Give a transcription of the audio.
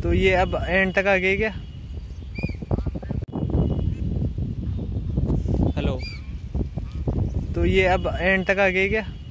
तो ये अब एंड तक आ गई क्या? हेलो, तो ये अब एंड तक आ गई क्या?